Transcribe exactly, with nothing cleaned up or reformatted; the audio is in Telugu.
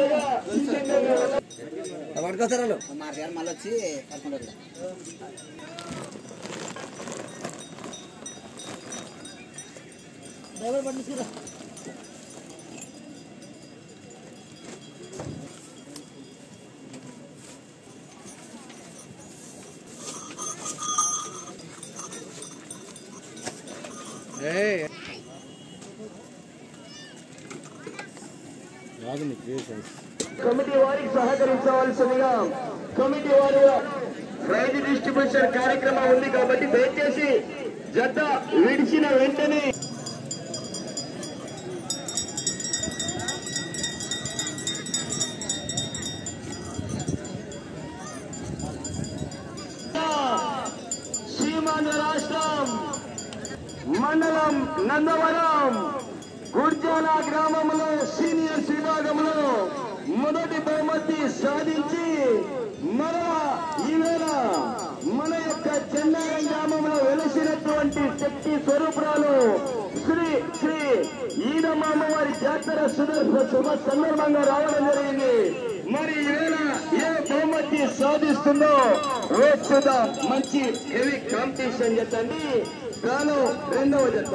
పట్టుకొస్తారా మార్గారు మళ్ళీ వచ్చి కట్టుకుంటారు. డ్రైవర్ పండించుకురా. కమిటీ వారికి సహకరించవలసిందిగా కమిటీ వారి ప్రైజ్ డిస్ట్రిబ్యూషన్ కార్యక్రమం ఉంది కాబట్టి దయచేసి జత విడిచిన వెంటనే సీమాంధ్ర రాష్ట్రం మండలం నందవరం గుర్జాల గ్రామంలో సీనియర్స్ విభాగంలో మొదటి బహుమతి సాధించి మరలా ఈవేళ మన యొక్క చెన్నారం గ్రామంలో వెలిసినటువంటి శక్తి స్వరూపురాలు శ్రీ శ్రీ ఈదమ్మ వారి జాతర సుదర్శ శుభ సందర్భంగా రావడం జరిగింది. మరి ఈవేళ ఏ బహుమతి సాధిస్తుందో రోజు చూద్దాం. మంచి హెవీ కాంపిటీషన్ జతండి. గాను రెండవ జత